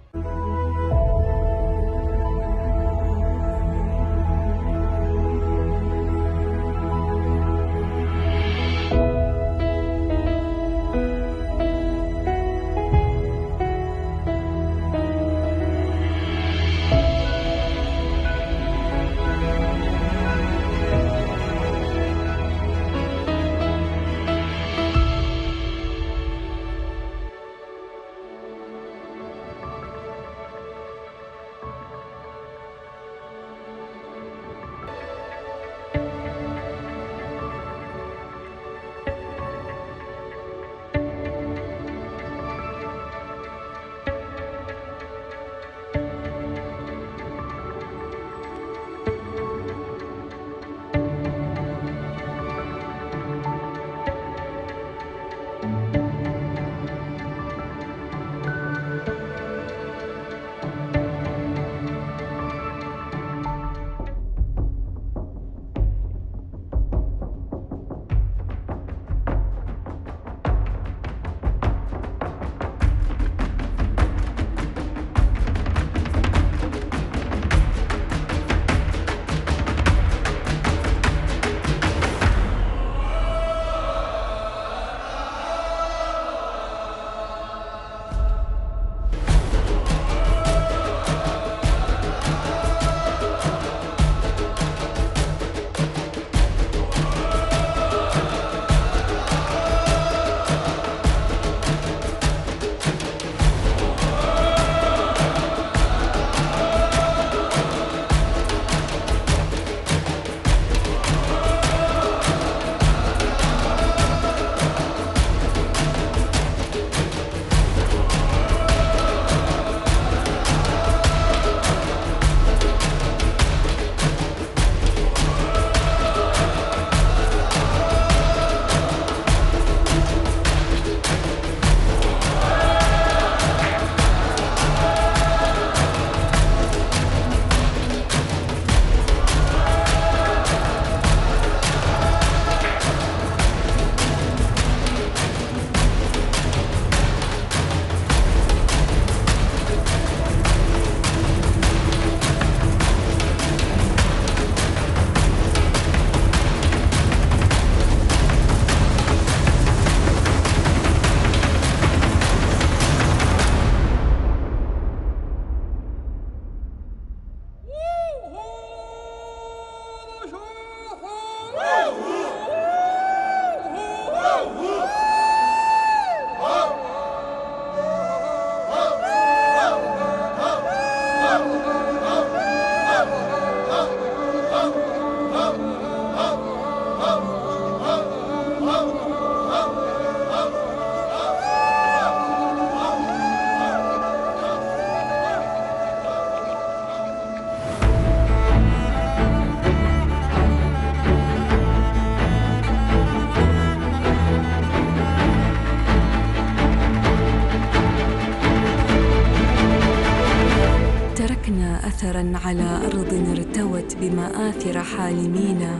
أثراً على أرض ارتوت بمآثر حالمينا،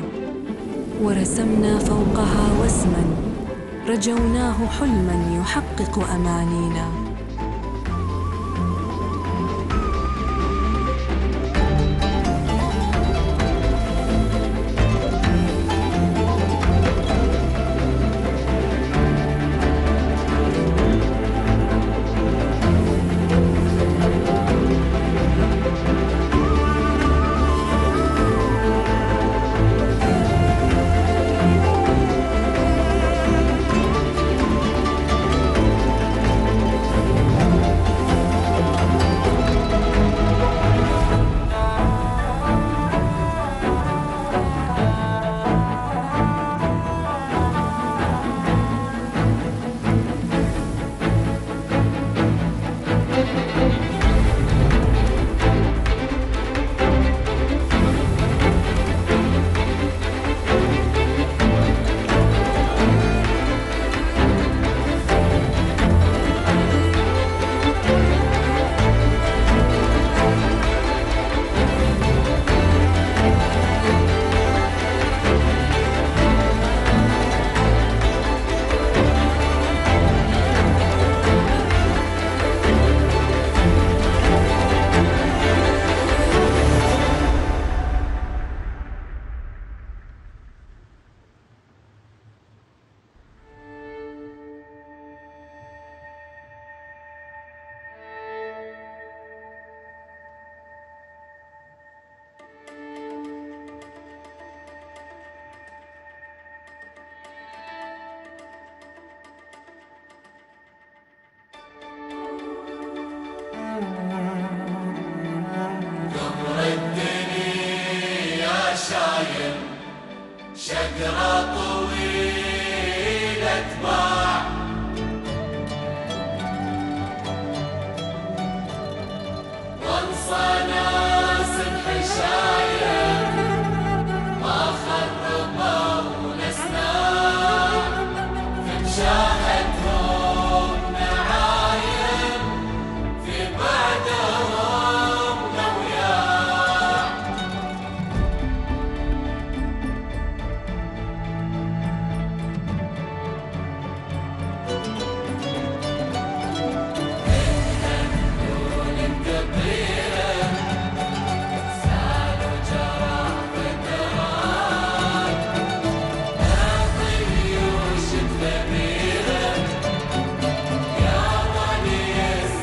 ورسمنا فوقها وسماً رجوناه حلماً يحقق أمانينا. ذكرى طويلة باع وانصى ناس الحشاير ما خربوا الأسنان في مشاهدهم نعايم في بعدهم نوياع الهندول الكبيرة سالوا جراح فترات الجيوش الثميرة يا ولي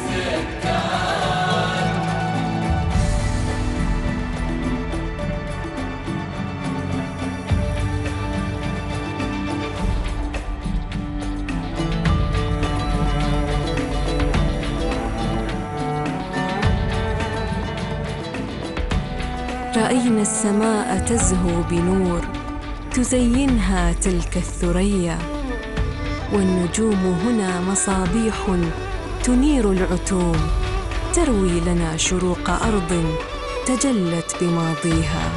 السكان رأينا السماء تزهو بنور تزينها تلك الثريا، والنجوم هنا مصابيح تنير العتوم تروي لنا شروق أرض تجلت بماضيها.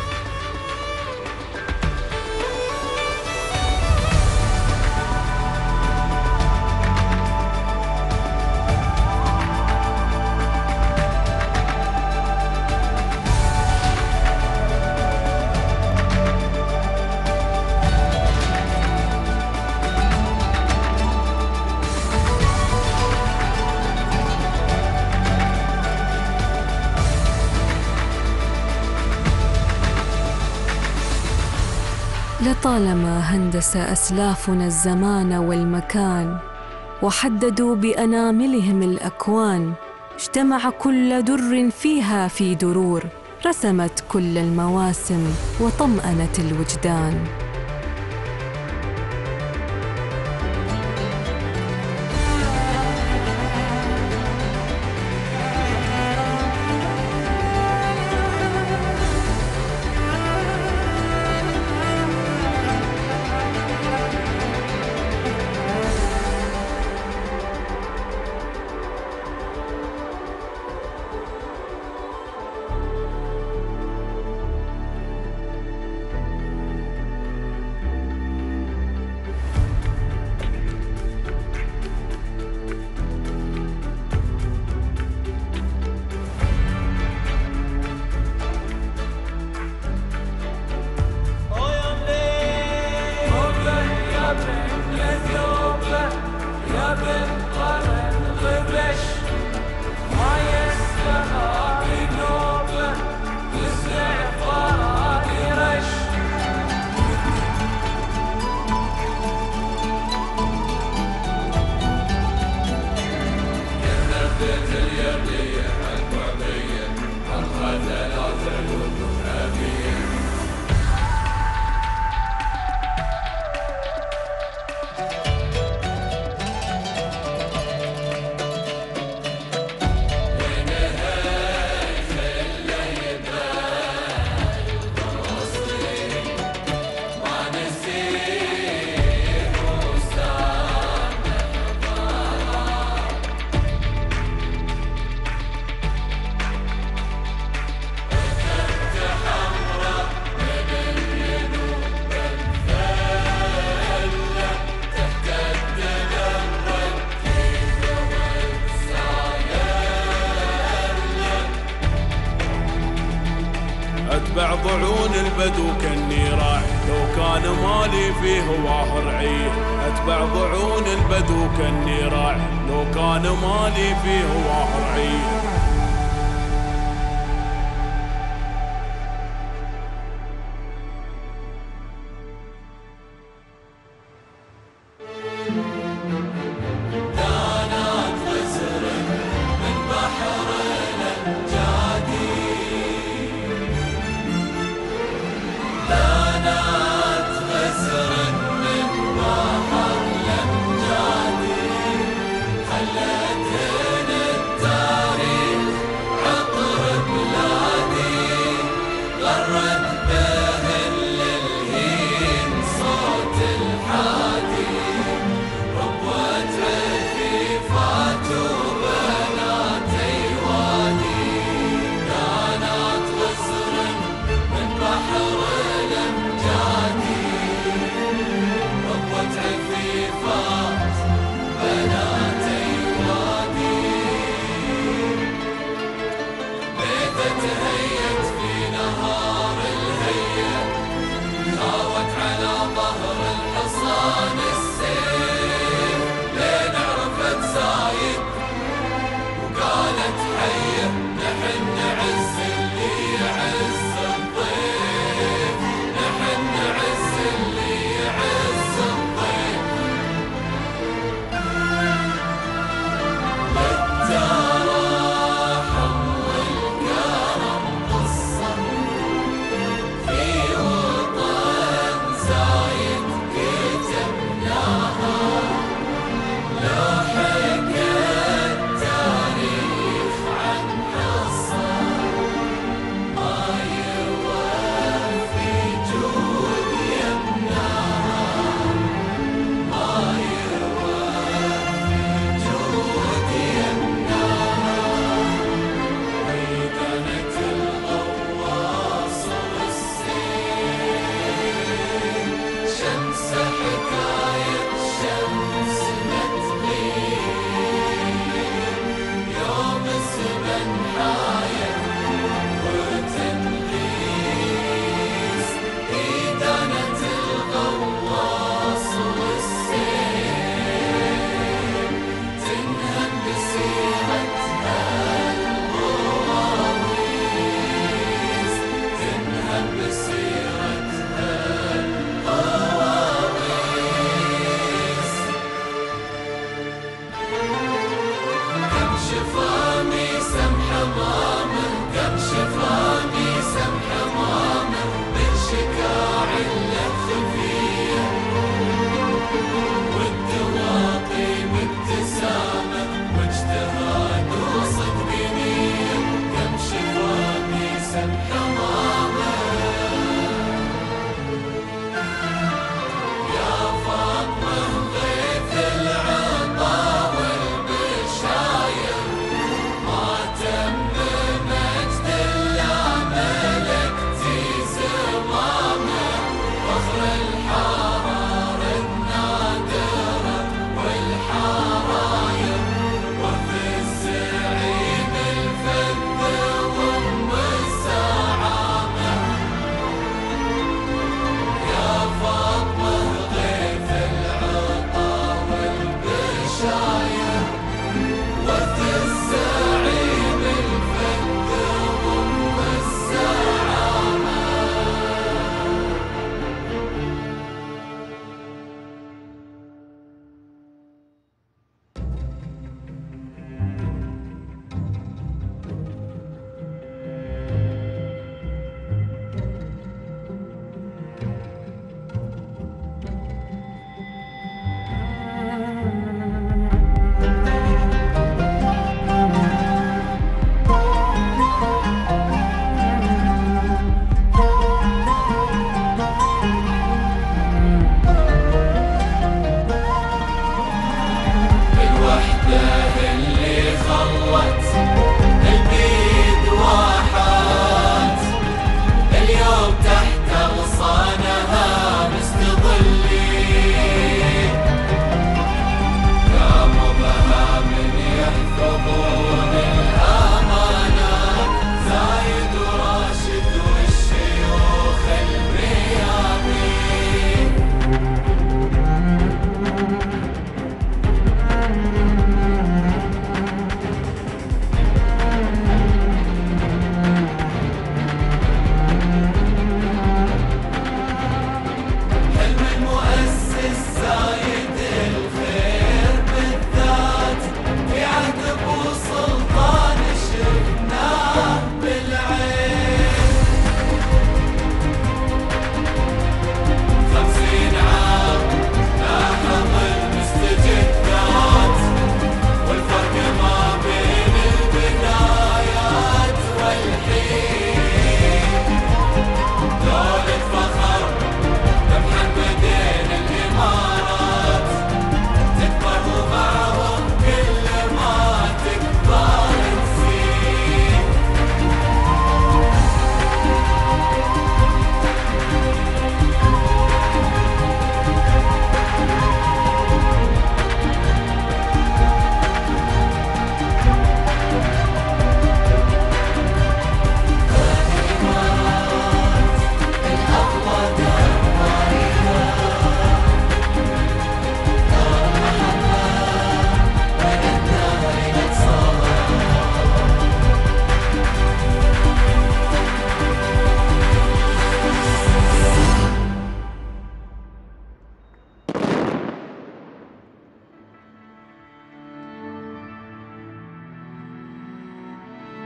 لطالما هندس أسلافنا الزمان والمكان وحددوا بأناملهم الأكوان، اجتمع كل در فيها في درور، رسمت كل المواسم وطمأنت الوجدان. أتبع ضعون البدو كني راح لو كان مالي فيه واه رعيه. أتبع ضعون البدو كني راح لو كان مالي فيه واه رعيه. خلتنا التاريخ طوفان السيف لين عرفت زايد وقالت حيه نحن نعز اللي يعز الضيف، نحن نعز اللي يعز الضيف. للتراحم والكرم قصة في وطن زايد كتبنا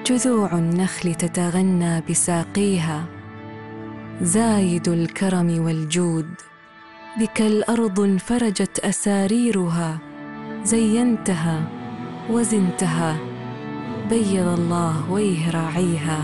جذوع النخل تتغنى بساقيها، زايد الكرم والجود، بك الأرض انفرجت أساريرها، زينتها وزنتها، بيض الله وجه راعيها.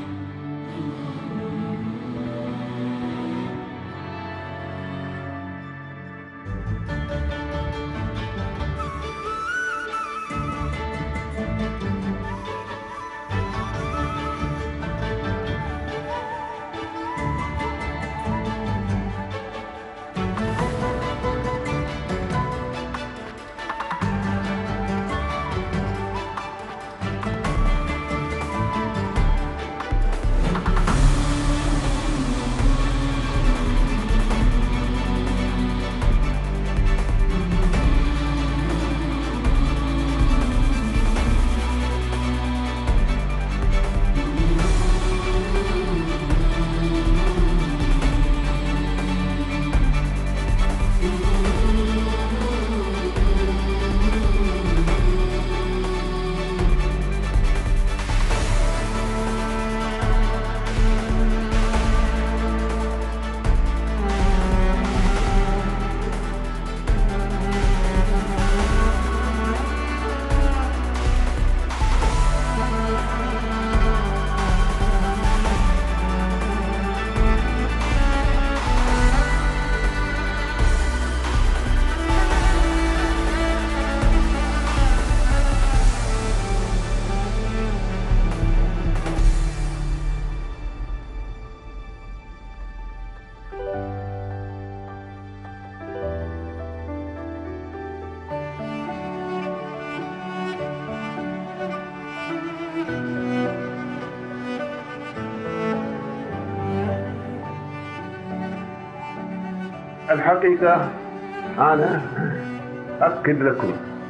الحقيقة أنا أكد لكم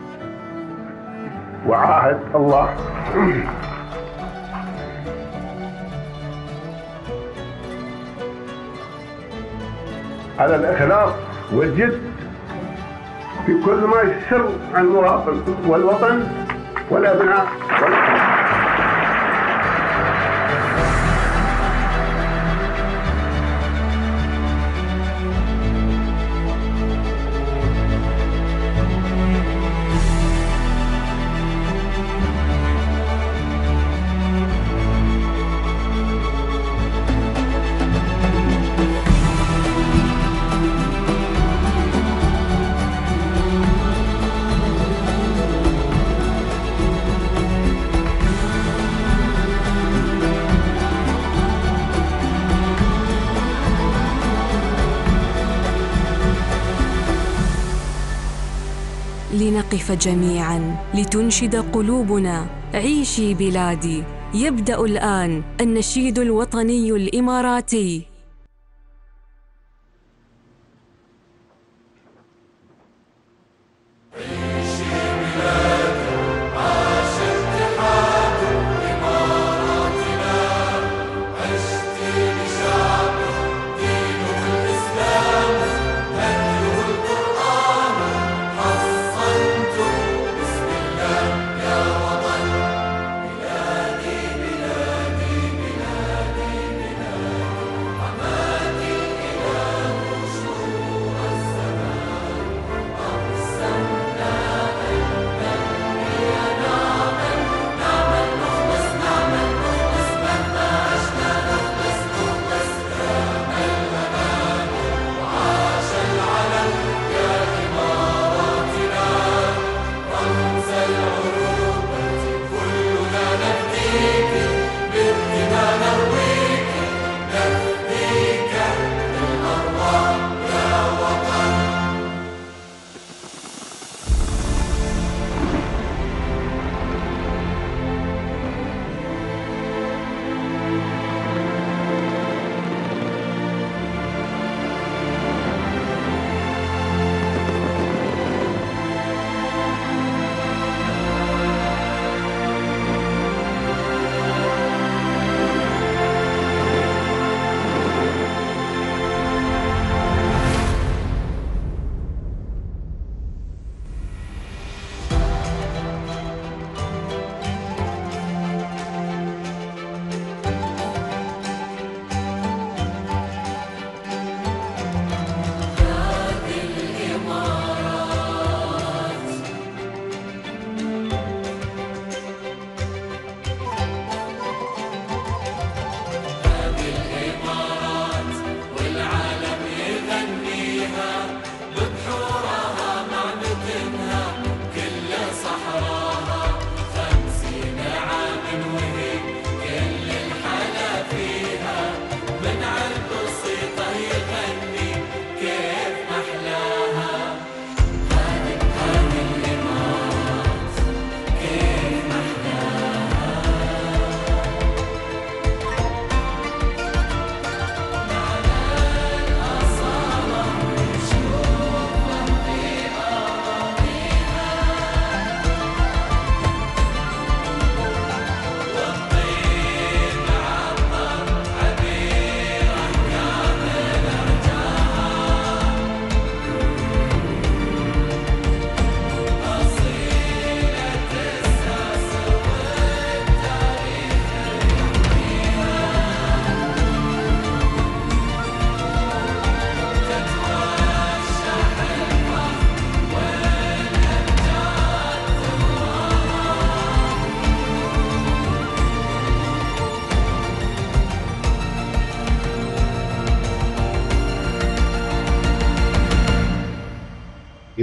وعاهد الله على الإخلاص والجد في كل ما يسر المواطن والوطن والأبناء لنقف جميعاً لتنشد قلوبنا عيشي بلادي. يبدأ الآن النشيد الوطني الإماراتي.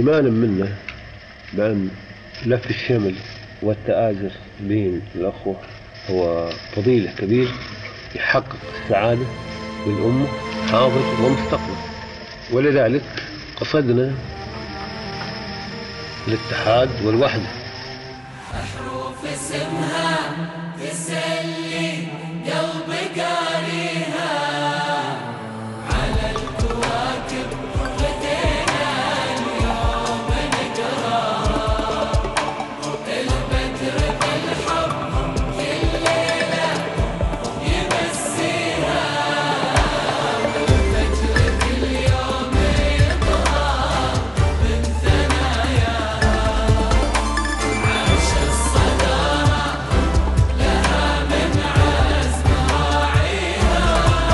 إيمانا منا بأن لف الشمل والتآزر بين الأخوة هو فضيلة كبيرة يحقق السعادة للأمة حاضر ومستقبل، ولذلك قصدنا الاتحاد والوحدة. أحرف اسمها تسلي قلبي قاريها على الكواكب بدينا اليوم نقراها البدر بالحب كل ليلة يمسيها والفجر كل يوم يطهى من ثناياها عرش الصدارة لها من عزم راعيها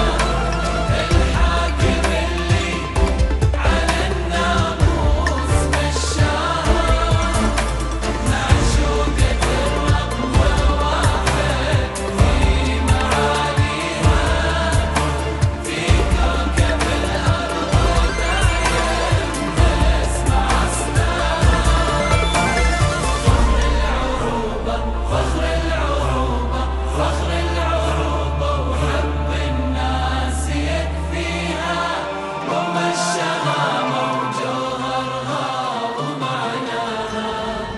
الحاكم اللي على الناموس مشاها معشوقة الرب والواحد في معاليها في كوكب الأرض دايم نسمع أصداها فخر العروبة فخر العروبة وحب الناس يكفيها أم الشهامة وجوهرها ومعناها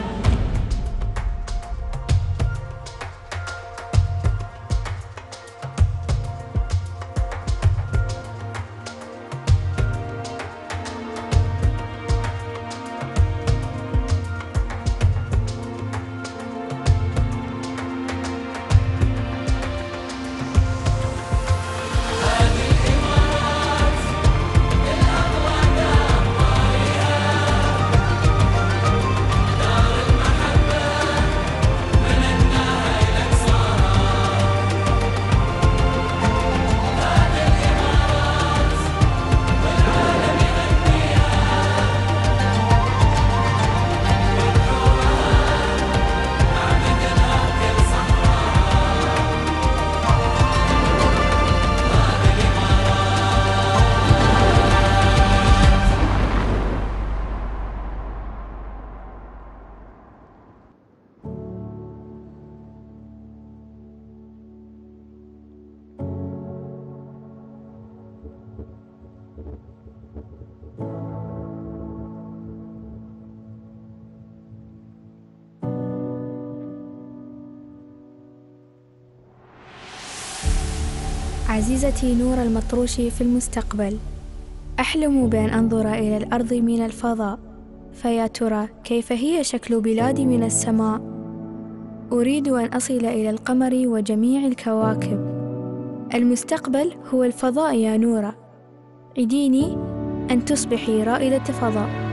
عزيزتي نور المطروشي في المستقبل، أحلم بأن أنظر إلى الأرض من الفضاء، فيا ترى كيف هي شكل بلادي من السماء؟ أريد أن أصل إلى القمر وجميع الكواكب. المستقبل هو الفضاء يا نورة، عديني أن تصبحي رائدة فضاء.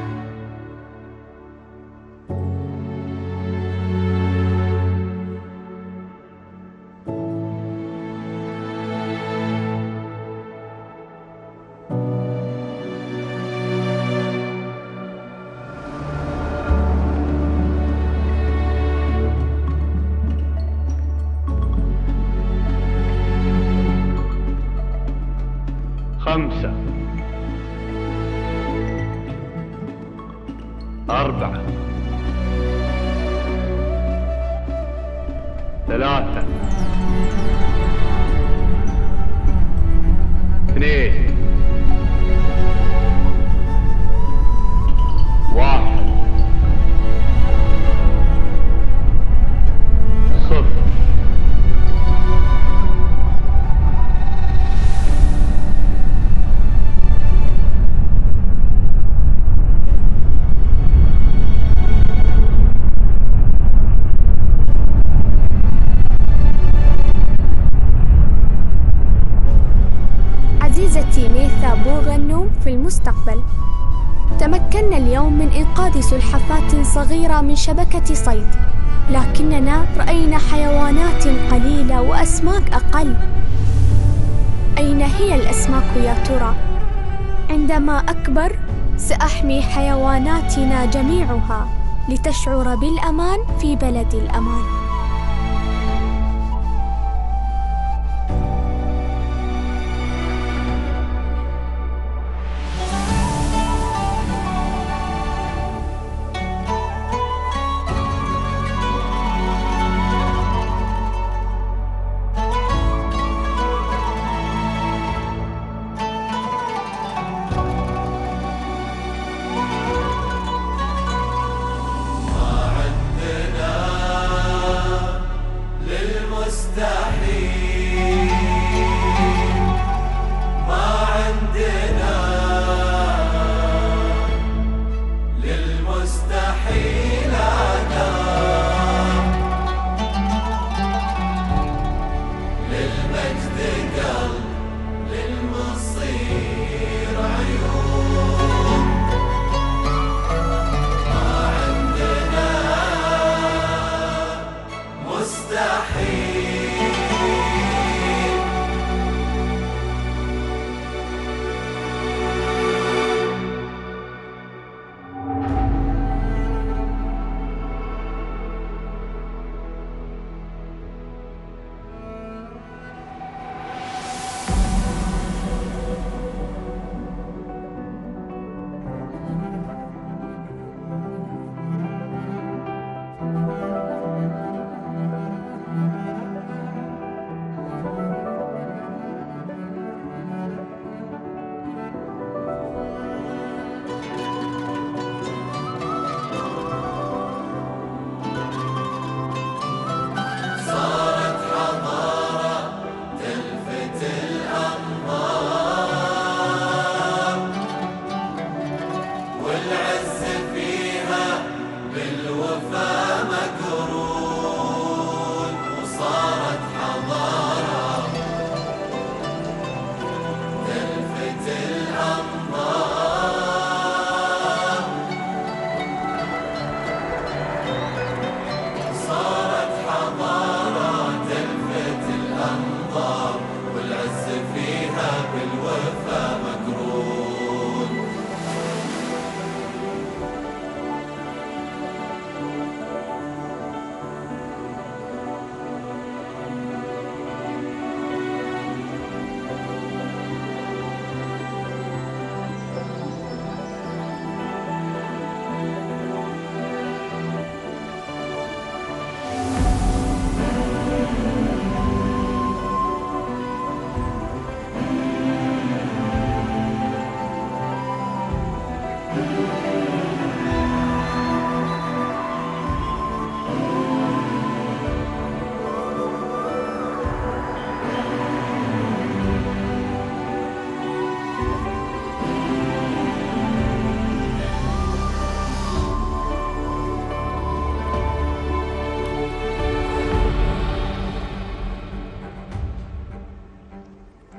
خمسة، أربعة، ثلاثة، اثنين، واحد، صفر. عزيزتي ميثا بوغنو في المستقبل، تمكنا اليوم من إنقاذ سلحفاة صغيرة من شبكة صيد، لكننا رأينا حيوانات قليلة وأسماك أقل. أين هي الأسماك يا ترى؟ عندما أكبر سأحمي حيواناتنا جميعها لتشعر بالأمان في بلد الأمان.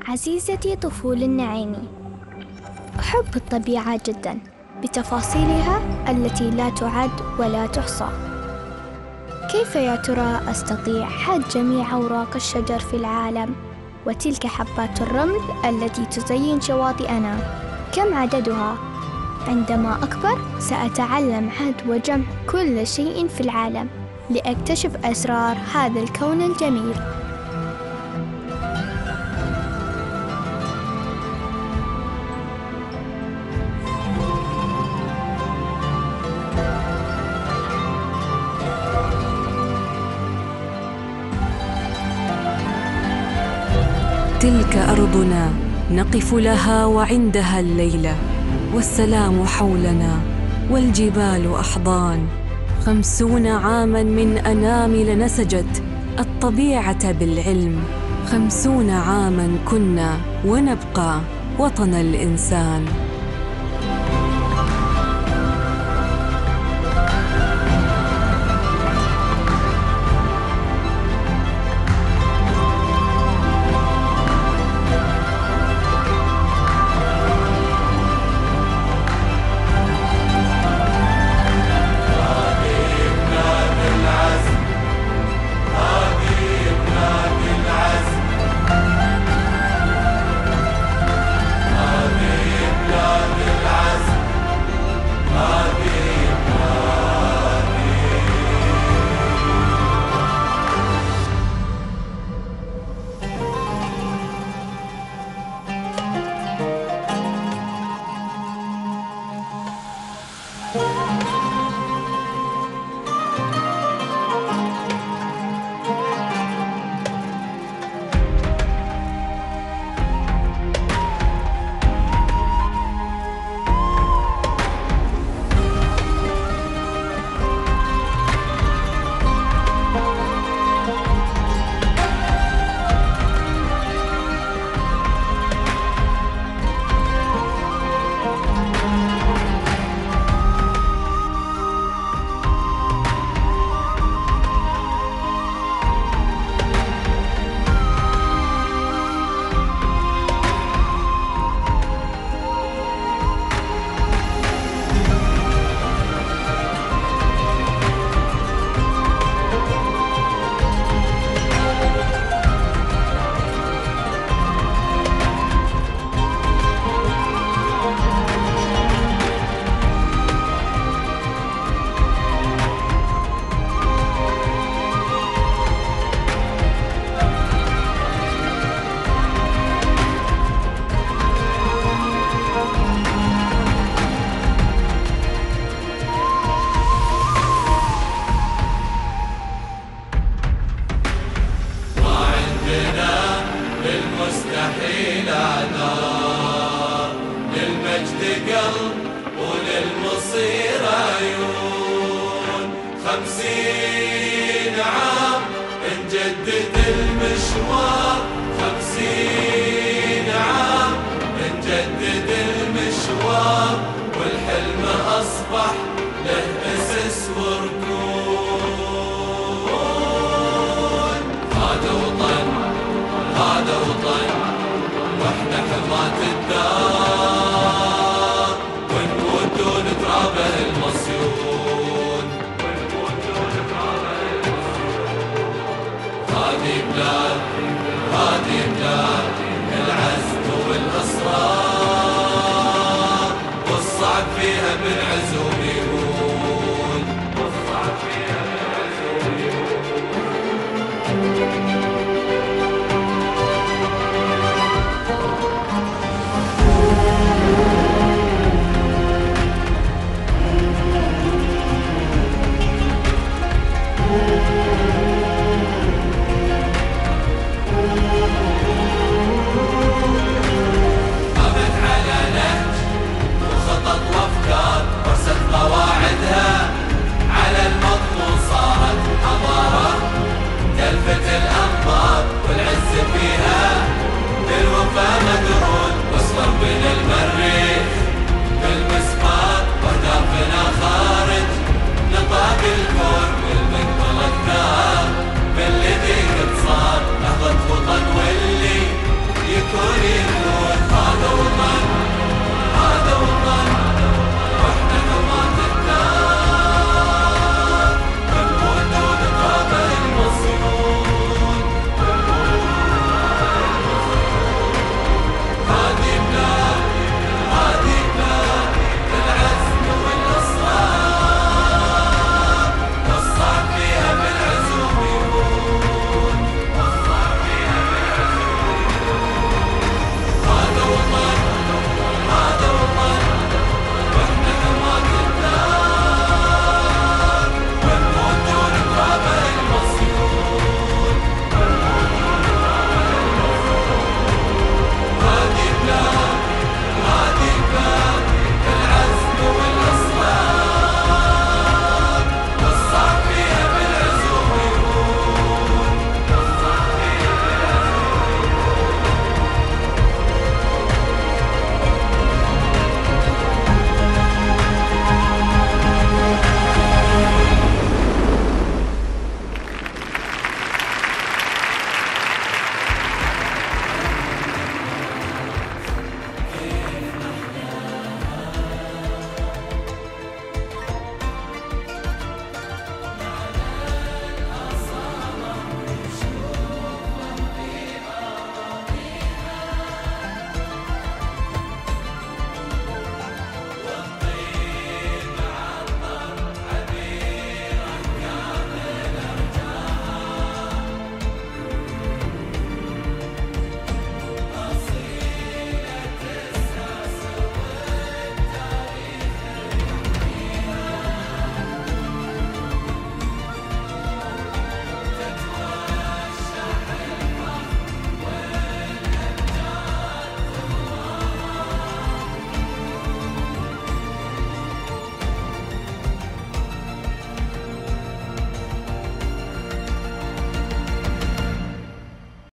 عزيزتي طفول النعيم، أحب الطبيعة جدا بتفاصيلها التي لا تعد ولا تحصى. كيف يا ترى أستطيع حد جميع أوراق الشجر في العالم وتلك حبات الرمل التي تزين شواطئنا؟ كم عددها؟ عندما أكبر سأتعلم عد وجمع كل شيء في العالم لأكتشف أسرار هذا الكون الجميل. تلك أرضنا نقف لها وعندها الليلة، والسلام حولنا والجبال أحضان. 50 عاماً من أنامل نسجت الطبيعة بالعلم. 50 عاماً كنا ونبقى وطن الإنسان. هذا وطن واحنا حماة الدار.